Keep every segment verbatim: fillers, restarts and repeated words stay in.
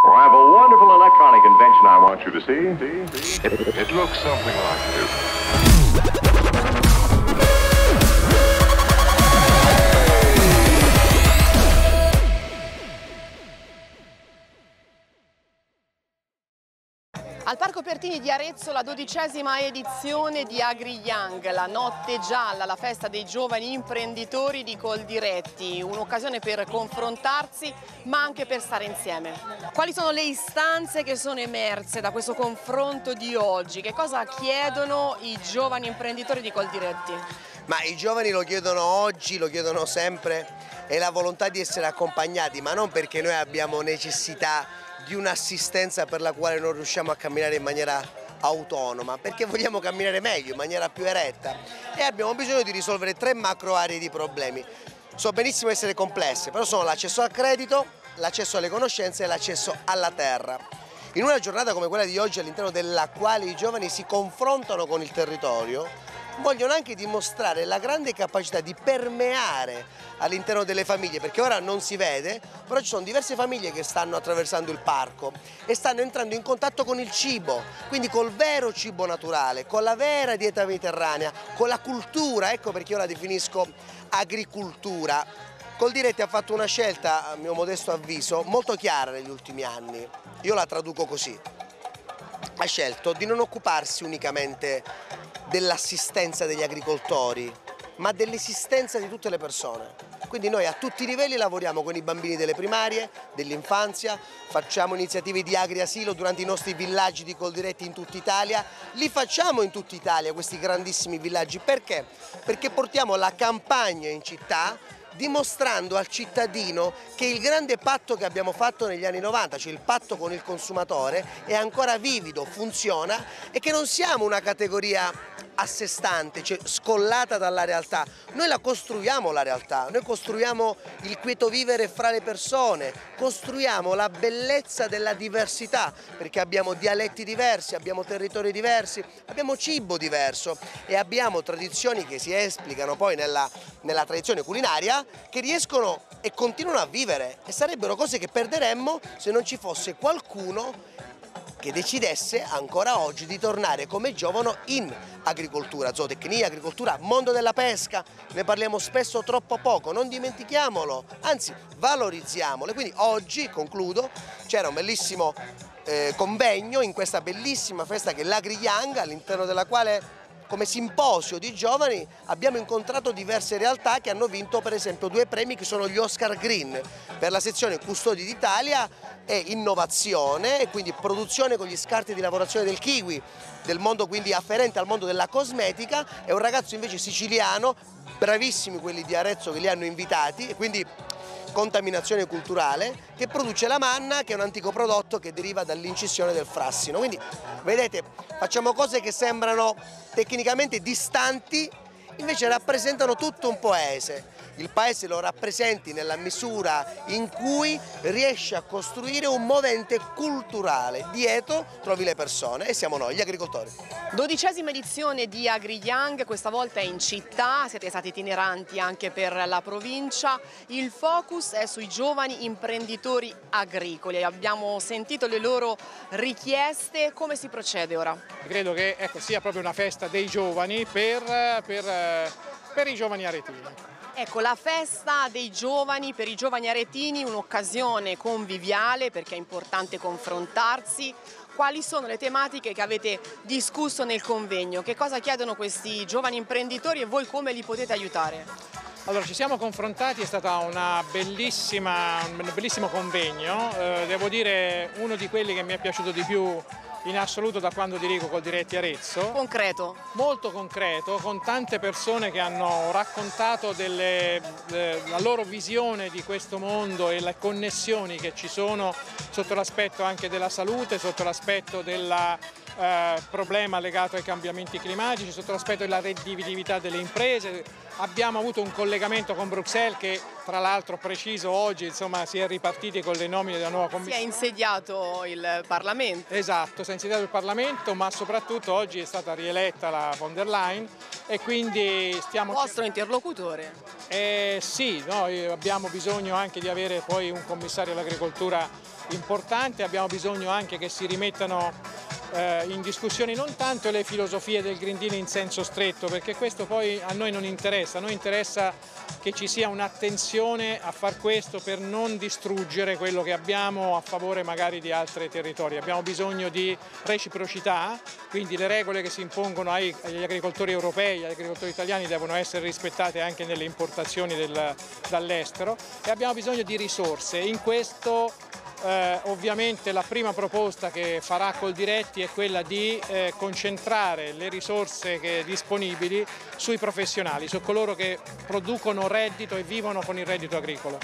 I have a wonderful electronic invention I want you to see. see, see. It, it looks something like this. Al Parco Pertini di Arezzo la dodicesima edizione di Agri Young, la notte gialla, la festa dei giovani imprenditori di Coldiretti, un'occasione per confrontarsi ma anche per stare insieme. Quali sono le istanze che sono emerse da questo confronto di oggi? Che cosa chiedono i giovani imprenditori di Coldiretti? Ma i giovani lo chiedono oggi, lo chiedono sempre, è la volontà di essere accompagnati, ma non perché noi abbiamo necessità di un'assistenza per la quale non riusciamo a camminare in maniera autonoma, perché vogliamo camminare meglio, in maniera più eretta e abbiamo bisogno di risolvere tre macro aree di problemi. So benissimo essere complesse, però sono l'accesso al credito, l'accesso alle conoscenze e l'accesso alla terra. In una giornata come quella di oggi, all'interno della quale i giovani si confrontano con il territorio, vogliono anche dimostrare la grande capacità di permeare all'interno delle famiglie, perché ora non si vede, però ci sono diverse famiglie che stanno attraversando il parco e stanno entrando in contatto con il cibo, quindi col vero cibo naturale, con la vera dieta mediterranea, con la cultura, ecco perché io la definisco agricultura. Coldiretti ha fatto una scelta, a mio modesto avviso, molto chiara negli ultimi anni, io la traduco così: ha scelto di non occuparsi unicamente dell'assistenza degli agricoltori, ma dell'esistenza di tutte le persone. Quindi noi a tutti i livelli lavoriamo con i bambini delle primarie, dell'infanzia, facciamo iniziative di agri-asilo durante i nostri villaggi di Coldiretti in tutta Italia, li facciamo in tutta Italia questi grandissimi villaggi, perché? Perché portiamo la campagna in città, dimostrando al cittadino che il grande patto che abbiamo fatto negli anni novanta, cioè il patto con il consumatore, è ancora vivido, funziona e che non siamo una categoria a sé stante, cioè scollata dalla realtà. Noi la costruiamo la realtà, noi costruiamo il quieto vivere fra le persone, costruiamo la bellezza della diversità, perché abbiamo dialetti diversi, abbiamo territori diversi, abbiamo cibo diverso e abbiamo tradizioni che si esplicano poi nella, nella tradizione culinaria, che riescono e continuano a vivere, e sarebbero cose che perderemmo se non ci fosse qualcuno che decidesse ancora oggi di tornare come giovane in agricoltura, zootecnia, agricoltura, mondo della pesca. Ne parliamo spesso troppo poco, non dimentichiamolo, anzi valorizziamole. Quindi oggi, concludo, c'era un bellissimo eh, convegno in questa bellissima festa che è l'Agri Young, all'interno della quale come simposio di giovani abbiamo incontrato diverse realtà che hanno vinto per esempio due premi che sono gli Oscar Green per la sezione Custodi d'Italia e innovazione, e quindi produzione con gli scarti di lavorazione del kiwi, del mondo quindi afferente al mondo della cosmetica, e un ragazzo invece siciliano, bravissimi quelli di Arezzo che li hanno invitati, e quindi contaminazione culturale, che produce la manna, che è un antico prodotto che deriva dall'incisione del frassino. Quindi vedete, facciamo cose che sembrano tecnicamente distanti, invece rappresentano tutto un paese. Il paese lo rappresenti nella misura in cui riesce a costruire un movente culturale. Dietro trovi le persone e siamo noi, gli agricoltori. Dodicesima edizione di Agri Young, questa volta è in città, siete stati itineranti anche per la provincia. Il focus è sui giovani imprenditori agricoli. Abbiamo sentito le loro richieste, come si procede ora? Credo che ecco, sia proprio una festa dei giovani per, per, per i giovani aretini. Ecco, la festa dei giovani per i giovani aretini, un'occasione conviviale perché è importante confrontarsi. Quali sono le tematiche che avete discusso nel convegno? Che cosa chiedono questi giovani imprenditori e voi come li potete aiutare? Allora, ci siamo confrontati, è stato una bellissima, un bellissimo convegno, eh, devo dire uno di quelli che mi è piaciuto di più in assoluto da quando dirigo Coldiretti Arezzo. Concreto? Molto concreto, con tante persone che hanno raccontato delle, eh, la loro visione di questo mondo e le connessioni che ci sono sotto l'aspetto anche della salute, sotto l'aspetto della eh, problema legato ai cambiamenti climatici, sotto l'aspetto della redditività delle imprese. Abbiamo avuto un collegamento con Bruxelles che, tra l'altro, preciso oggi, insomma, si è ripartiti con le nomine della nuova Commissione. Si è insediato il Parlamento. Esatto, si è insediato il Parlamento, ma soprattutto oggi è stata rieletta la von der Leyen e quindi stiamo... Il vostro interlocutore? Eh, sì, noi abbiamo bisogno anche di avere poi un commissario all'agricoltura importante, abbiamo bisogno anche che si rimettano in discussione non tanto le filosofie del Green Deal in senso stretto, perché questo poi a noi non interessa, a noi interessa che ci sia un'attenzione a far questo per non distruggere quello che abbiamo a favore magari di altri territori. Abbiamo bisogno di reciprocità, quindi le regole che si impongono ai, agli agricoltori europei, agli agricoltori italiani devono essere rispettate anche nelle importazioni del, dall'estero, e abbiamo bisogno di risorse. In questo Eh, ovviamente la prima proposta che farà Coldiretti è quella di eh, concentrare le risorse che, disponibili sui professionali, su coloro che producono reddito e vivono con il reddito agricolo.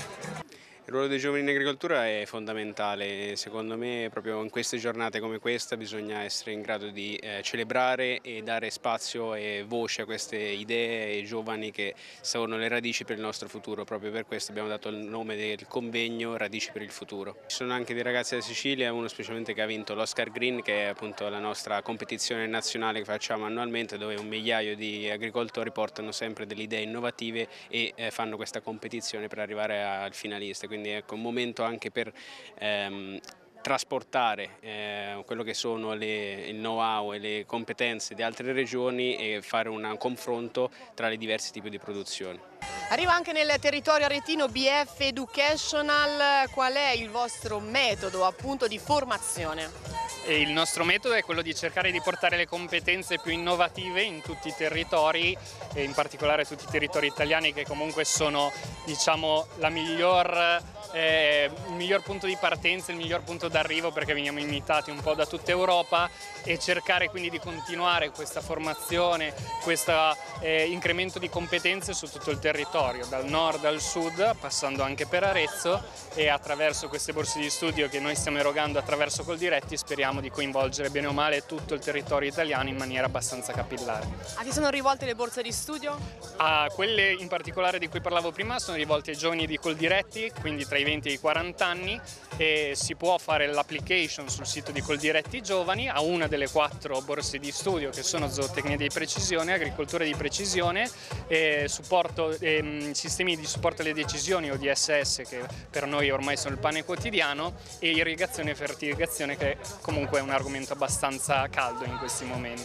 Il ruolo dei giovani in agricoltura è fondamentale, secondo me proprio in queste giornate come questa bisogna essere in grado di eh, celebrare e dare spazio e voce a queste idee ai giovani che sono le radici per il nostro futuro. Proprio per questo abbiamo dato il nome del convegno Radici per il futuro. Ci sono anche dei ragazzi da Sicilia, uno specialmente che ha vinto l'Oscar Green, che è appunto la nostra competizione nazionale che facciamo annualmente, dove un migliaio di agricoltori portano sempre delle idee innovative e eh, fanno questa competizione per arrivare al finalista. Quindi Quindi ecco un momento anche per ehm, trasportare eh, quello che sono le, il know-how e le competenze di altre regioni e fare un confronto tra i diversi tipi di produzioni. Arriva anche nel territorio aretino B F Educational, qual è il vostro metodo appunto di formazione? E il nostro metodo è quello di cercare di portare le competenze più innovative in tutti i territori, e in particolare tutti i territori italiani, che comunque sono, diciamo, la miglior, eh, il miglior punto di partenza, il miglior punto d'arrivo, perché veniamo imitati un po' da tutta Europa, e cercare quindi di continuare questa formazione, questo eh, incremento di competenze su tutto il territorio, dal nord al sud, passando anche per Arezzo, e attraverso queste borse di studio che noi stiamo erogando attraverso Coldiretti speriamo di coinvolgere bene o male tutto il territorio italiano in maniera abbastanza capillare. A chi sono rivolte le borse di studio? A quelle in particolare di cui parlavo prima sono rivolte ai giovani di Coldiretti, quindi tra i venti e i quaranta anni, e si può fare l'application sul sito di Coldiretti Giovani a una delle quattro borse di studio che sono zootecnia di precisione, agricoltura di precisione, e supporto, e, sistemi di supporto alle decisioni o D S S, che per noi ormai sono il pane quotidiano, e irrigazione e fertilizazione, che comunque è un argomento abbastanza caldo in questi momenti.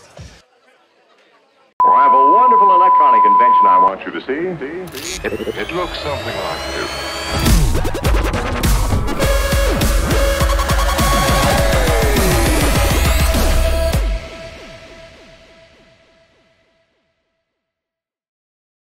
I have a wonderful electronic invention I want you to see. see, see. It, it looks something like this.